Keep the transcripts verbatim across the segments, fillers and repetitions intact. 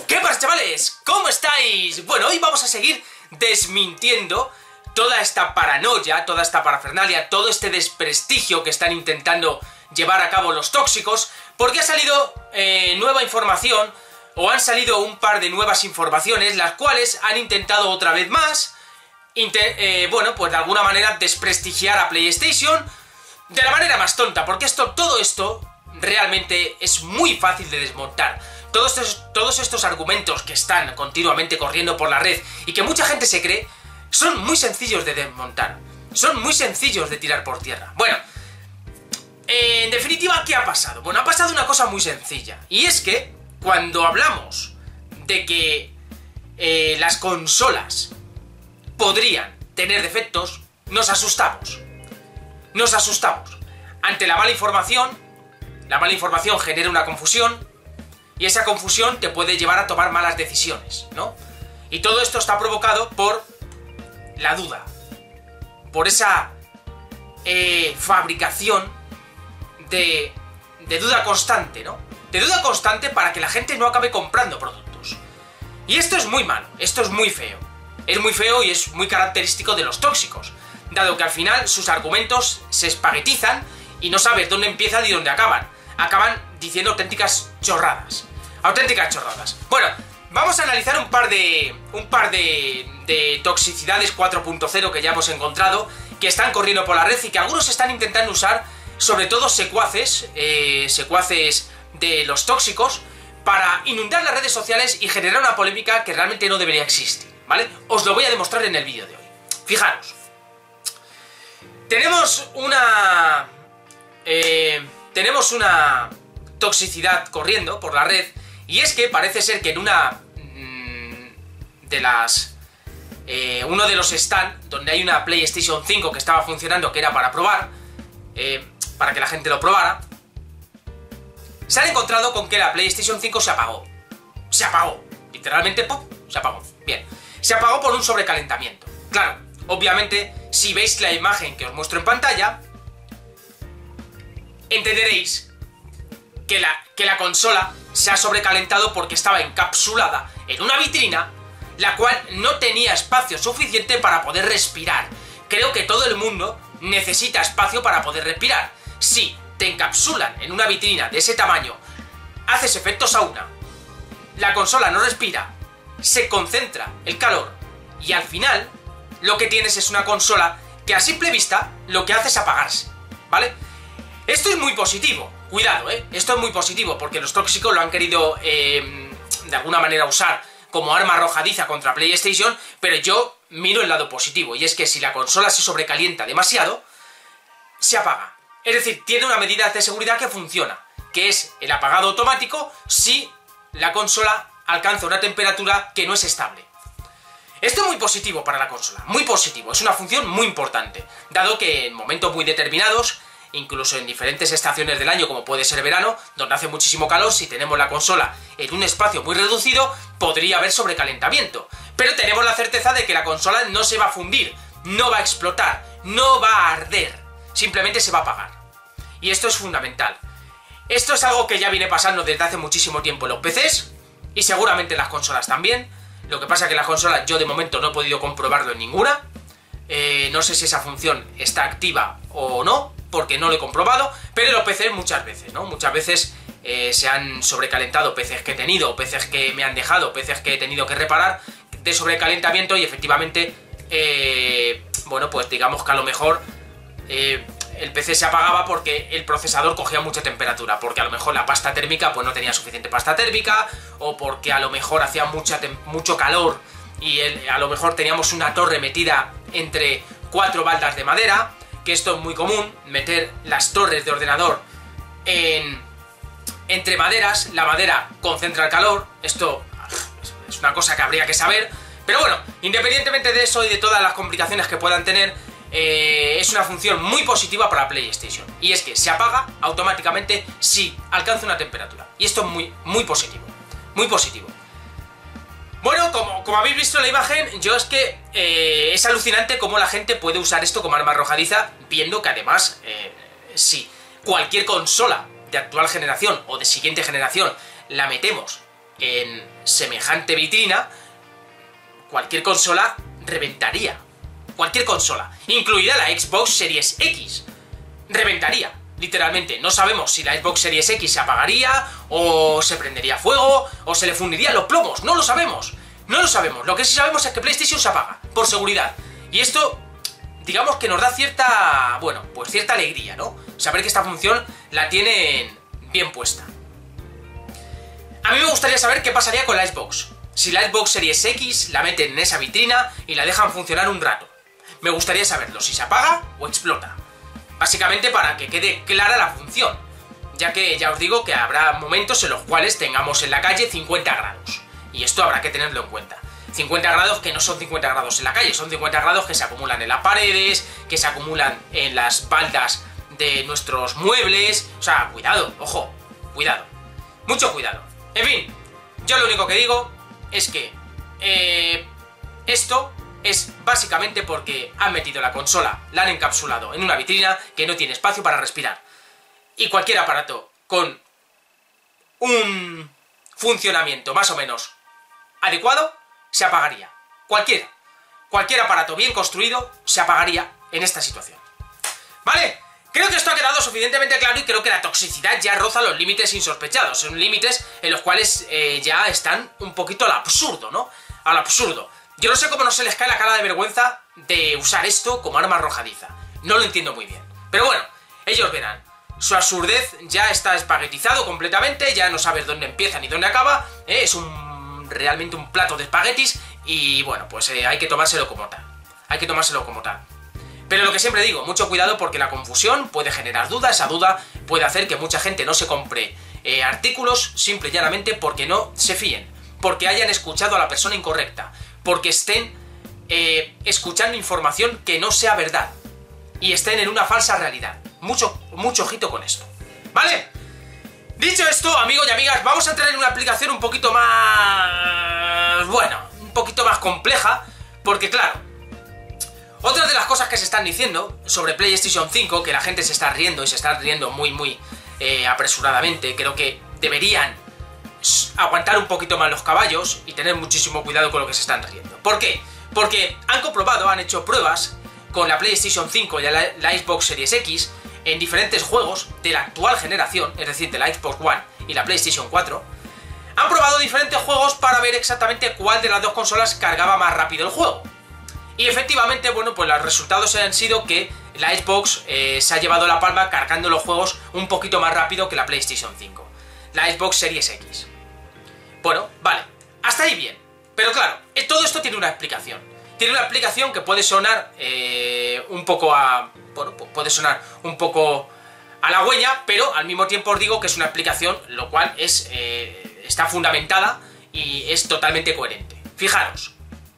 ¿Qué pasa, chavales? ¿Cómo estáis? Bueno, hoy vamos a seguir desmintiendo toda esta paranoia, toda esta parafernalia, todo este desprestigio que están intentando llevar a cabo los tóxicos, porque ha salido eh, nueva información, o han salido un par de nuevas informaciones, las cuales han intentado otra vez más, eh, bueno, pues de alguna manera desprestigiar a PlayStation de la manera más tonta, porque esto, todo esto realmente es muy fácil de desmontar. Todos estos, todos estos argumentos que están continuamente corriendo por la red y que mucha gente se cree, son muy sencillos de desmontar, son muy sencillos de tirar por tierra. Bueno, eh, en definitiva, ¿qué ha pasado? Bueno, ha pasado una cosa muy sencilla, y es que cuando hablamos de que eh, las consolas podrían tener defectos, nos asustamos. Nos asustamos. Ante la mala información, la mala información genera una confusión, y esa confusión te puede llevar a tomar malas decisiones, ¿no? Y todo esto está provocado por la duda, por esa eh, fabricación de, de duda constante, ¿no? De duda constante para que la gente no acabe comprando productos. Y esto es muy malo, esto es muy feo. Es muy feo y es muy característico de los tóxicos, dado que al final sus argumentos se espaguetizan y no sabes dónde empiezan y dónde acaban. Acaban diciendo auténticas chorradas. Auténticas chorradas. Bueno, vamos a analizar un par de... un par de, de toxicidades cuatro punto cero que ya hemos encontrado, que están corriendo por la red y que algunos están intentando usar, sobre todo secuaces, eh, secuaces de los tóxicos, para inundar las redes sociales y generar una polémica que realmente no debería existir, ¿vale? Os lo voy a demostrar en el vídeo de hoy. Fijaros. Tenemos una... Eh, tenemos una toxicidad corriendo por la red, y es que parece ser que en una mmm, de las... Eh, uno de los stands donde hay una PlayStation cinco que estaba funcionando, que era para probar, eh, para que la gente lo probara, se han encontrado con que la PlayStation cinco se apagó. Se apagó. Literalmente, ¡pum!, se apagó. Bien. Se apagó por un sobrecalentamiento. Claro, obviamente, si veis la imagen que os muestro en pantalla, entenderéis que la, que la consola se ha sobrecalentado porque estaba encapsulada en una vitrina, la cual no tenía espacio suficiente para poder respirar. Creo que todo el mundo necesita espacio para poder respirar. Si te encapsulan en una vitrina de ese tamaño, haces efecto sauna, la consola no respira, se concentra el calor, y al final lo que tienes es una consola que a simple vista lo que hace es apagarse, ¿vale? Esto es muy positivo, cuidado, ¿eh? Esto es muy positivo porque los tóxicos lo han querido eh, de alguna manera usar como arma arrojadiza contra PlayStation, pero yo miro el lado positivo, y es que si la consola se sobrecalienta demasiado, se apaga. Es decir, tiene una medida de seguridad que funciona, que es el apagado automático si la consola alcanza una temperatura que no es estable. Esto es muy positivo para la consola, muy positivo, es una función muy importante, dado que en momentos muy determinados, incluso en diferentes estaciones del año, como puede ser verano, donde hace muchísimo calor, si tenemos la consola en un espacio muy reducido, podría haber sobrecalentamiento. Pero tenemos la certeza de que la consola no se va a fundir, no va a explotar, no va a arder, simplemente se va a apagar. Y esto es fundamental. Esto es algo que ya viene pasando desde hace muchísimo tiempo en los P Cs, y seguramente en las consolas también. Lo que pasa es que en las consolas yo de momento no he podido comprobarlo en ninguna. Eh, no sé si esa función está activa o no, porque no lo he comprobado, pero en los P Cs muchas veces, ¿no? Muchas veces eh, se han sobrecalentado P Cs que he tenido, P Cs que me han dejado, P Cs que he tenido que reparar de sobrecalentamiento, y efectivamente, eh, bueno, pues digamos que a lo mejor eh, el P C se apagaba porque el procesador cogía mucha temperatura, porque a lo mejor la pasta térmica pues no tenía suficiente pasta térmica, o porque a lo mejor hacía mucha mucho calor y el, a lo mejor teníamos una torre metida entre cuatro baldas de madera, que esto es muy común, meter las torres de ordenador en, entre maderas, la madera concentra el calor, esto es una cosa que habría que saber, pero bueno, independientemente de eso y de todas las complicaciones que puedan tener, eh, es una función muy positiva para PlayStation, y es que se apaga automáticamente si alcanza una temperatura, y esto es muy, muy positivo, muy positivo. Bueno, como, como habéis visto en la imagen, yo es que eh, es alucinante cómo la gente puede usar esto como arma arrojadiza, viendo que además, eh, si cualquier consola de actual generación o de siguiente generación la metemos en semejante vitrina, cualquier consola reventaría. Cualquier consola, incluida la Xbox Series X, reventaría, literalmente. No sabemos si la Xbox Series X se apagaría, o se prendería fuego, o se le fundirían los plomos. No lo sabemos, no lo sabemos. Lo que sí sabemos es que PlayStation se apaga, por seguridad. Y esto, digamos que nos da cierta, bueno, pues cierta alegría, ¿no? Saber que esta función la tienen bien puesta. A mí me gustaría saber qué pasaría con la Xbox. Si la Xbox Series X la meten en esa vitrina y la dejan funcionar un rato. Me gustaría saberlo, si se apaga o explota. Básicamente para que quede clara la función, ya que ya os digo que habrá momentos en los cuales tengamos en la calle cincuenta grados. Y esto habrá que tenerlo en cuenta. cincuenta grados que no son cincuenta grados en la calle, son cincuenta grados que se acumulan en las paredes, que se acumulan en las baldas de nuestros muebles. O sea, cuidado, ojo, cuidado. Mucho cuidado. En fin, yo lo único que digo es que eh, esto es básicamente porque han metido la consola, la han encapsulado en una vitrina que no tiene espacio para respirar. Y cualquier aparato con un funcionamiento más o menos adecuado se apagaría. Cualquiera. Cualquier aparato bien construido se apagaría en esta situación. ¿Vale? Creo que esto ha quedado suficientemente claro y creo que la toxicidad ya roza los límites insospechados. Son límites en los cuales eh, ya están un poquito al absurdo, ¿no? Al absurdo. Yo no sé cómo no se les cae la cara de vergüenza de usar esto como arma arrojadiza. No lo entiendo muy bien. Pero bueno, ellos verán. Su absurdez ya está espaguetizado completamente, ya no sabes dónde empieza ni dónde acaba. ¿eh? Es un realmente un plato de espaguetis y bueno, pues eh, hay que tomárselo como tal. Hay que tomárselo como tal. Pero lo que siempre digo, mucho cuidado porque la confusión puede generar duda, esa duda puede hacer que mucha gente no se compre eh, artículos simple y llanamente porque no se fíen, porque hayan escuchado a la persona incorrecta, porque estén eh, escuchando información que no sea verdad y estén en una falsa realidad. Mucho, mucho ojito con esto, ¿vale? Dicho esto, amigos y amigas, vamos a entrar en una aplicación un poquito más... bueno, un poquito más compleja, porque claro, otra de las cosas que se están diciendo sobre PlayStation cinco, que la gente se está riendo y se está riendo muy, muy eh, apresuradamente, creo que deberían aguantar un poquito más los caballos y tener muchísimo cuidado con lo que se están riendo. ¿Por qué? Porque han comprobado, han hecho pruebas con la PlayStation cinco y la, la Xbox Series X en diferentes juegos de la actual generación, es decir, de la Xbox One y la PlayStation cuatro. Han probado diferentes juegos para ver exactamente cuál de las dos consolas cargaba más rápido el juego. Y efectivamente, bueno, pues los resultados han sido que la Xbox eh, se ha llevado la palma cargando los juegos un poquito más rápido que la PlayStation cinco. La Xbox Series X. Bueno, vale, hasta ahí bien. Pero claro, todo esto tiene una explicación. Tiene una explicación que puede sonar eh, un poco a... bueno, puede sonar un poco halagüeña, pero al mismo tiempo os digo que es una explicación, lo cual es eh, está fundamentada y es totalmente coherente. Fijaros.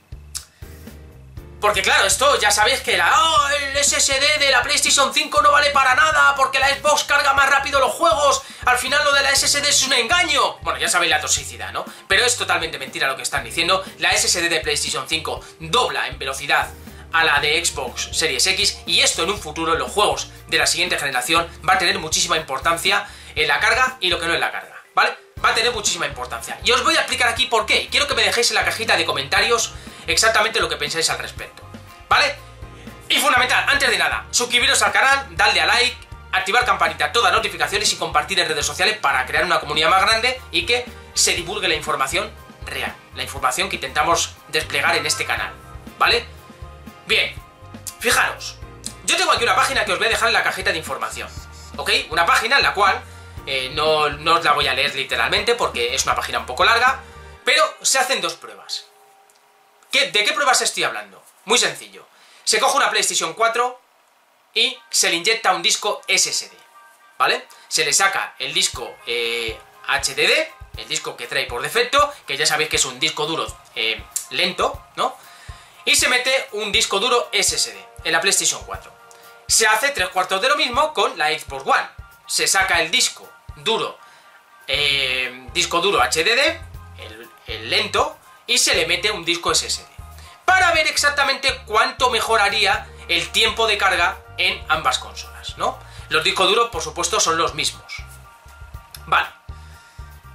Porque claro, esto ya sabéis que la, oh, el S S D de la PlayStation cinco no vale para nada porque la Xbox carga más rápido los juegos. Al final lo de la S S D es un engaño. Bueno, ya sabéis la toxicidad, ¿no? Pero es totalmente mentira lo que están diciendo. La S S D de PlayStation cinco dobla en velocidad a la de Xbox Series X y esto en un futuro en los juegos de la siguiente generación va a tener muchísima importancia en la carga y lo que no es la carga, ¿vale? Va a tener muchísima importancia. Y os voy a explicar aquí por qué. Quiero que me dejéis en la cajita de comentarios exactamente lo que pensáis al respecto, ¿vale? Y fundamental, antes de nada, suscribiros al canal, darle a like, activar campanita, todas notificaciones y compartir en redes sociales para crear una comunidad más grande y que se divulgue la información real, la información que intentamos desplegar en este canal, ¿vale? Bien, fijaros, yo tengo aquí una página que os voy a dejar en la cajita de información, ¿ok? Una página en la cual eh, no, no os la voy a leer literalmente porque es una página un poco larga, pero se hacen dos pruebas. ¿Qué, ¿De qué pruebas estoy hablando? Muy sencillo. Se coge una PlayStation cuatro y se le inyecta un disco S S D, ¿vale? Se le saca el disco eh, H D D, el disco que trae por defecto, que ya sabéis que es un disco duro eh, lento, ¿no? Y se mete un disco duro S S D en la PlayStation cuatro. Se hace tres cuartos de lo mismo con la Xbox One. Se saca el disco duro, eh, disco duro H D D, el, el lento, y se le mete un disco S S D. Para ver exactamente cuánto mejoraría el tiempo de carga en ambas consolas, ¿no? Los discos duros, por supuesto, son los mismos. Vale.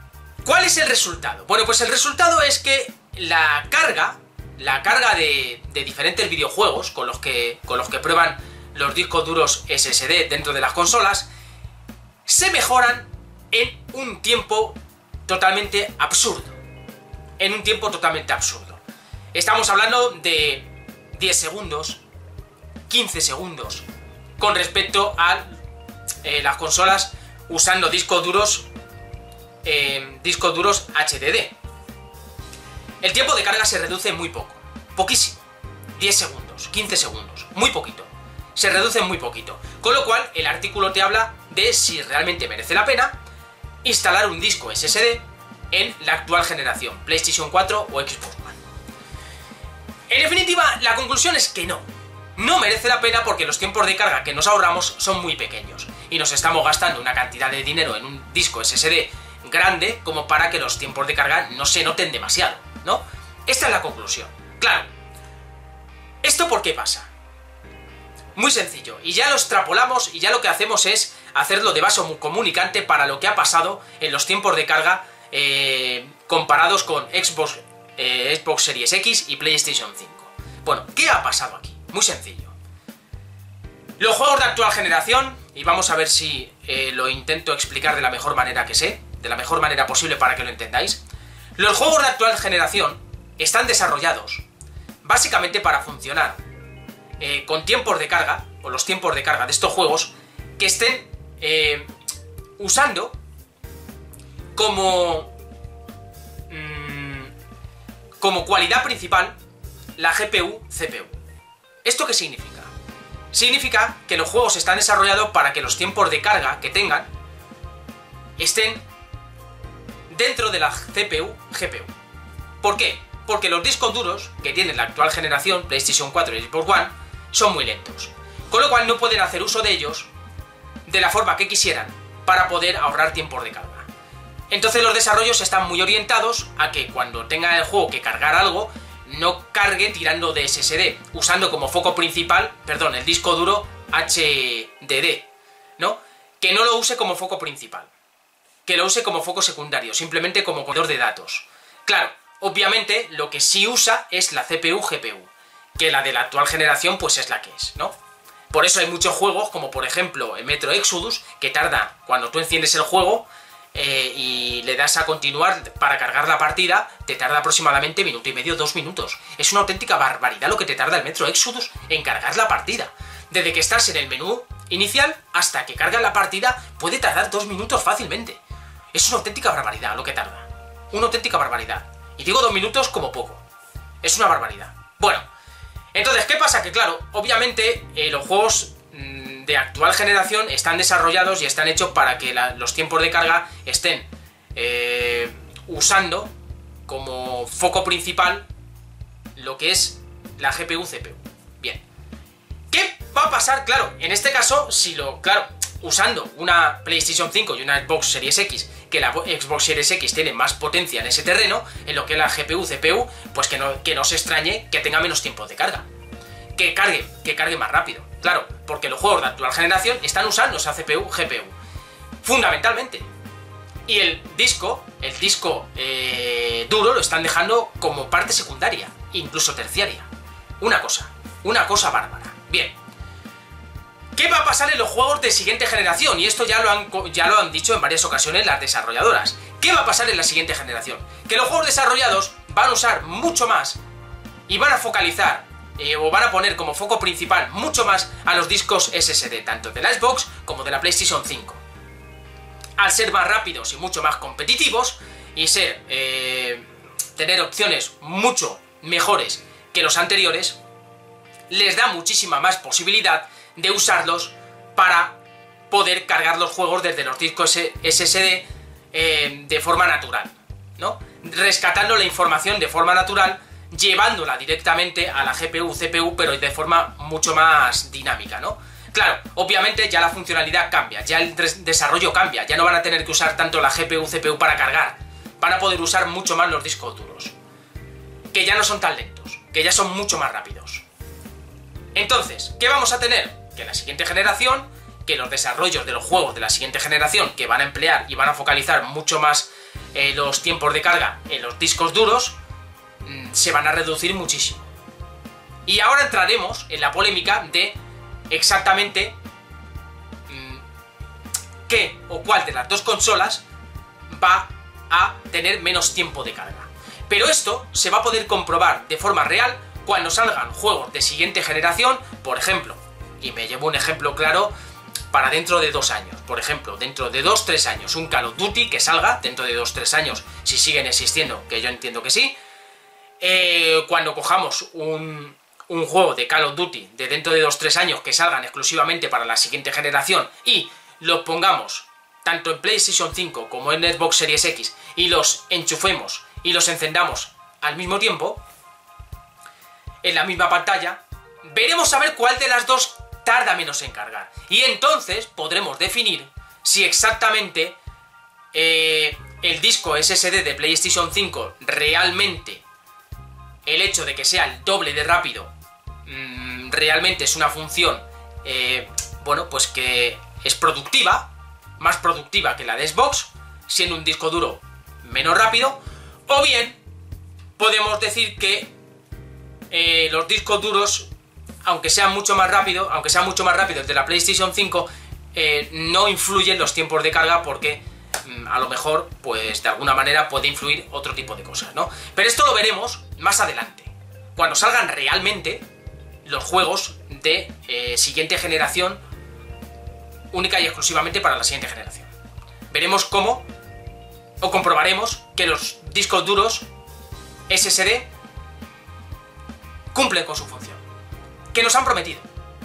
¿Cuál es el resultado? Bueno, pues el resultado es que la carga, la carga de, de diferentes videojuegos con los, que, con los que prueban los discos duros ese ese de dentro de las consolas, se mejoran en un tiempo totalmente absurdo. En un tiempo totalmente absurdo. Estamos hablando de diez segundos, quince segundos, con respecto a eh, las consolas usando discos duros, eh, discos duros H D D. El tiempo de carga se reduce muy poco, poquísimo, diez segundos, quince segundos, muy poquito, se reduce muy poquito, con lo cual el artículo te habla de si realmente merece la pena instalar un disco ese ese de en la actual generación, PlayStation cuatro o Xbox One. En definitiva, la conclusión es que no, no merece la pena porque los tiempos de carga que nos ahorramos son muy pequeños y nos estamos gastando una cantidad de dinero en un disco ese ese de grande como para que los tiempos de carga no se noten demasiado, ¿no? Esta es la conclusión. Claro, ¿esto por qué pasa? Muy sencillo, y ya lo extrapolamos y ya lo que hacemos es hacerlo de vaso comunicante para lo que ha pasado en los tiempos de carga eh, comparados con Xbox, eh, Xbox Series X y PlayStation cinco. Bueno, ¿qué ha pasado aquí? Muy sencillo. Los juegos de actual generación, y vamos a ver si eh, lo intento explicar de la mejor manera que sé, de la mejor manera posible para que lo entendáis. Los juegos de actual generación están desarrollados básicamente para funcionar eh, con tiempos de carga, o los tiempos de carga de estos juegos, que estén eh, usando como, mmm, como cualidad principal la G P U C P U. ¿Esto qué significa? Significa que los juegos están desarrollados para que los tiempos de carga que tengan estén dentro de la C P U G P U. ¿Por qué? Porque los discos duros que tiene la actual generación, PlayStation cuatro y Xbox One, son muy lentos. Con lo cual no pueden hacer uso de ellos de la forma que quisieran para poder ahorrar tiempos de carga. Entonces los desarrollos están muy orientados a que cuando tenga el juego que cargar algo, no cargue tirando de ese ese de, usando como foco principal, perdón, el disco duro H D D, ¿no? Que no lo use como foco principal, que lo use como foco secundario, simplemente como conector de datos. Claro, obviamente lo que sí usa es la C P U G P U, que la de la actual generación pues es la que es, ¿no? Por eso hay muchos juegos, como por ejemplo el Metro Exodus, que tarda, cuando tú enciendes el juego eh, y le das a continuar para cargar la partida, te tarda aproximadamente minuto y medio, dos minutos. Es una auténtica barbaridad lo que te tarda el Metro Exodus en cargar la partida. Desde que estás en el menú inicial hasta que cargas la partida puede tardar dos minutos fácilmente. Es una auténtica barbaridad lo que tarda. Una auténtica barbaridad. Y digo dos minutos como poco. Es una barbaridad. Bueno, entonces, ¿qué pasa? Que claro, obviamente eh, los juegos mmm, de actual generación están desarrollados y están hechos para que la, los tiempos de carga estén eh, usando como foco principal lo que es la G P U C P U. Bien. ¿Qué va a pasar? Claro, en este caso, si lo... Claro, usando una PlayStation cinco y una Xbox Series X, que la Xbox Series X tiene más potencia en ese terreno, en lo que es la G P U C P U, pues que no, que no se extrañe que tenga menos tiempo de carga. Que cargue, que cargue más rápido. Claro, porque los juegos de actual generación están usando esa C P U G P U. Fundamentalmente. Y el disco, el disco eh, duro lo están dejando como parte secundaria, incluso terciaria. Una cosa, una cosa bárbara. Bien. ¿Qué va a pasar en los juegos de siguiente generación? Y esto ya lo, han, ya lo han dicho en varias ocasiones las desarrolladoras. ¿Qué va a pasar en la siguiente generación? Que los juegos desarrollados van a usar mucho más y van a focalizar eh, o van a poner como foco principal mucho más a los discos ese ese de, tanto de la Xbox como de la PlayStation cinco. Al ser más rápidos y mucho más competitivos y ser eh, tener opciones mucho mejores que los anteriores, les da muchísima más posibilidad de usarlos para poder cargar los juegos desde los discos ese ese de eh, de forma natural, ¿no? Rescatando la información de forma natural, llevándola directamente a la G P U C P U, pero de forma mucho más dinámica, ¿no? Claro, obviamente ya la funcionalidad cambia, ya el desarrollo cambia, ya no van a tener que usar tanto la G P U C P U para cargar, van a poder usar mucho más los discos duros, que ya no son tan lentos, que ya son mucho más rápidos. Entonces, ¿qué vamos a tener? Que la siguiente generación, que los desarrollos de los juegos de la siguiente generación, que van a emplear y van a focalizar mucho más eh, los tiempos de carga en los discos duros mmm, se van a reducir muchísimo. Y ahora entraremos en la polémica de exactamente mmm, qué o cuál de las dos consolas va a tener menos tiempo de carga. Pero esto se va a poder comprobar de forma real cuando salgan juegos de siguiente generación, por ejemplo, y me llevo un ejemplo claro para dentro de dos años, por ejemplo, dentro de dos tres años, un Call of Duty que salga dentro de dos tres años, si siguen existiendo, que yo entiendo que sí, eh, cuando cojamos un, un juego de Call of Duty de dentro de dos tres años que salgan exclusivamente para la siguiente generación y los pongamos tanto en PlayStation cinco como en Xbox Series X y los enchufemos y los encendamos al mismo tiempo, en la misma pantalla, veremos a ver cuál de las dos tarda menos en cargar. Y entonces podremos definir si exactamente eh, el disco ese ese de de PlayStation cinco realmente, el hecho de que sea el doble de rápido, mmm, realmente es una función, eh, bueno, pues que es productiva, más productiva que la de Xbox, siendo un disco duro menos rápido, o bien podemos decir que eh, los discos duros, aunque sean mucho más rápido, aunque sean mucho más rápidos de la PlayStation cinco, eh, no influyen los tiempos de carga porque mmm, a lo mejor, pues de alguna manera puede influir otro tipo de cosas, ¿no? Pero esto lo veremos más adelante, cuando salgan realmente los juegos de eh, siguiente generación, única y exclusivamente para la siguiente generación. Veremos cómo, o comprobaremos que los discos duros ese ese de cumplen con su función, que nos han prometido.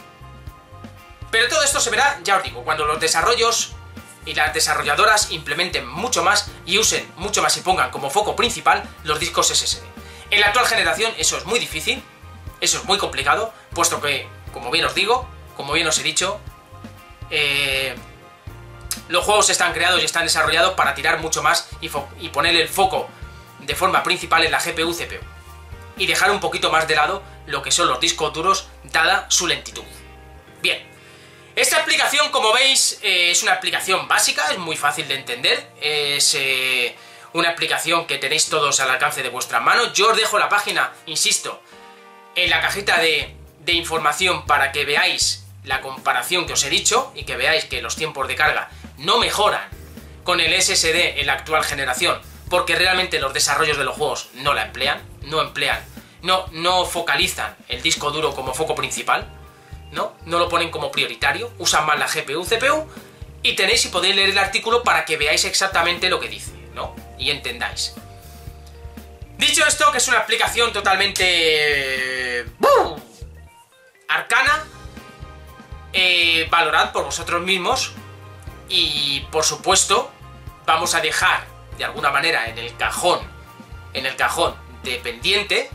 Pero todo esto se verá, ya os digo, cuando los desarrollos y las desarrolladoras implementen mucho más y usen mucho más y pongan como foco principal los discos ese ese de. En la actual generación eso es muy difícil, eso es muy complicado, puesto que, como bien os digo, como bien os he dicho, eh, los juegos están creados y están desarrollados para tirar mucho más y, y poner el foco de forma principal en la G P U C P U. Y dejar un poquito más de lado lo que son los discos duros, dada su lentitud. Bien, esta aplicación, como veis, eh, es una aplicación básica, es muy fácil de entender, es eh, una aplicación que tenéis todos al alcance de vuestras manos. Yo os dejo la página, insisto, en la cajita de, de información para que veáis la comparación que os he dicho y que veáis que los tiempos de carga no mejoran con el ese ese de en la actual generación, porque realmente los desarrollos de los juegos no la emplean, no emplean, no, no focalizan el disco duro como foco principal, ¿no? No lo ponen como prioritario, usan más la G P U C P U y tenéis y podéis leer el artículo para que veáis exactamente lo que dice, ¿no? Y entendáis. Dicho esto, que es una aplicación totalmente ¡bum! Arcana, eh, valorad por vosotros mismos y, por supuesto, vamos a dejar de alguna manera en el cajón, en el cajón de pendiente,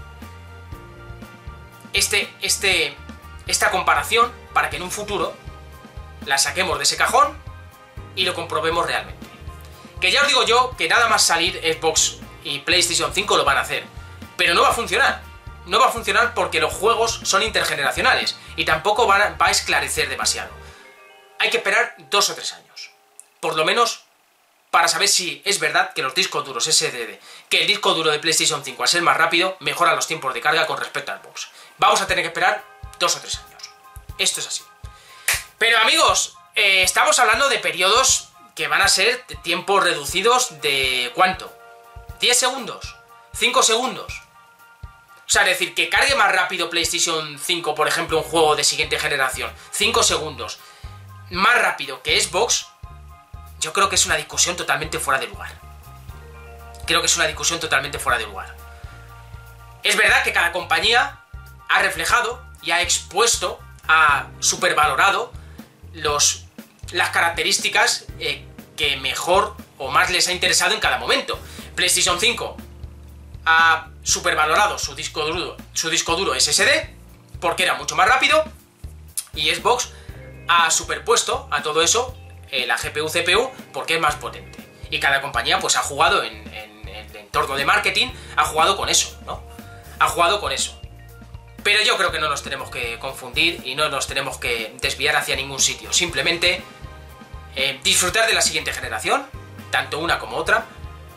este, este, esta comparación para que en un futuro la saquemos de ese cajón y lo comprobemos realmente. Que ya os digo yo que nada más salir Xbox y PlayStation cinco lo van a hacer, pero no va a funcionar. No va a funcionar porque los juegos son intergeneracionales y tampoco van a, va a esclarecer demasiado. Hay que esperar dos o tres años, por lo menos, para saber si es verdad que los discos duros ese ese de, que el disco duro de PlayStation cinco, al ser más rápido, mejora los tiempos de carga con respecto al Xbox. Vamos a tener que esperar dos o tres años. Esto es así. Pero amigos, eh, estamos hablando de periodos que van a ser de tiempos reducidos de ¿cuánto? ¿diez segundos? ¿cinco segundos? O sea, es decir, que cargue más rápido PlayStation cinco, por ejemplo, un juego de siguiente generación, cinco segundos, más rápido que Xbox, yo creo que es una discusión totalmente fuera de lugar. Creo que es una discusión totalmente fuera de lugar. Es verdad que cada compañía ha reflejado y ha expuesto, ha supervalorado los, las características eh, que mejor o más les ha interesado en cada momento. PlayStation cinco ha supervalorado su disco duro, su disco duro ese ese de porque era mucho más rápido, y Xbox ha superpuesto a todo eso eh, la G P U C P U porque es más potente. Y cada compañía pues ha jugado en, en, en el entorno de marketing, ha jugado con eso, ¿no? Ha jugado con eso. Pero yo creo que no nos tenemos que confundir y no nos tenemos que desviar hacia ningún sitio. Simplemente eh, disfrutar de la siguiente generación, tanto una como otra,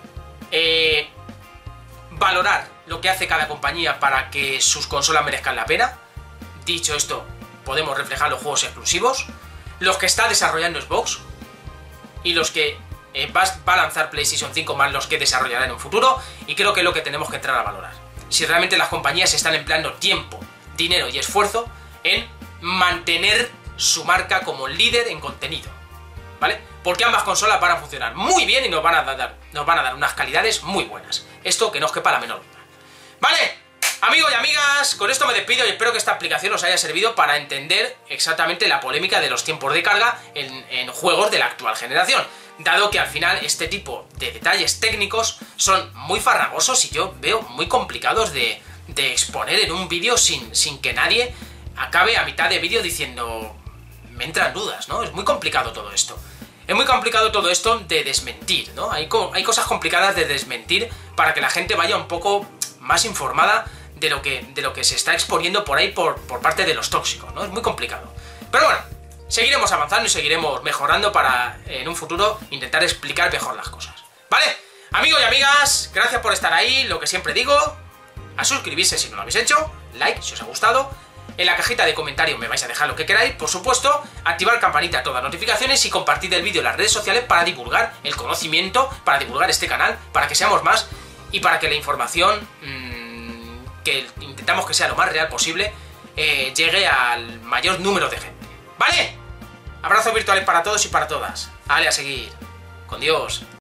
eh, valorar lo que hace cada compañía para que sus consolas merezcan la pena. Dicho esto, podemos reflejar los juegos exclusivos, los que está desarrollando Xbox y los que eh, va, va a lanzar PlayStation cinco, más los que desarrollará en un futuro, y creo que es lo que tenemos que entrar a valorar. Si realmente las compañías están empleando tiempo, dinero y esfuerzo en mantener su marca como líder en contenido, ¿vale? Porque ambas consolas van a funcionar muy bien y nos van a dar, nos van a dar unas calidades muy buenas. Esto que no os quepa la menor duda. ¿Vale? Amigos y amigas, con esto me despido y espero que esta explicación os haya servido para entender exactamente la polémica de los tiempos de carga en, en juegos de la actual generación, dado que al final este tipo de detalles técnicos son muy farragosos y yo veo muy complicados de, de exponer en un vídeo sin, sin que nadie acabe a mitad de vídeo diciendo me entran dudas, ¿no? Es muy complicado todo esto. Es muy complicado todo esto de desmentir, ¿no? Hay, co hay cosas complicadas de desmentir para que la gente vaya un poco más informada de lo que, de lo que se está exponiendo por ahí por, por parte de los tóxicos, ¿no? Es muy complicado. Pero bueno, seguiremos avanzando y seguiremos mejorando para en un futuro intentar explicar mejor las cosas. ¿Vale? Amigos y amigas, gracias por estar ahí, lo que siempre digo, a suscribirse si no lo habéis hecho, like si os ha gustado, en la cajita de comentarios me vais a dejar lo que queráis, por supuesto, activar campanita a todas notificaciones y compartir el vídeo en las redes sociales para divulgar el conocimiento, para divulgar este canal, para que seamos más y para que la información mmm, que intentamos que sea lo más real posible eh, llegue al mayor número de gente. ¿Vale? Abrazos virtuales para todos y para todas. Ale, a seguir. Con Dios.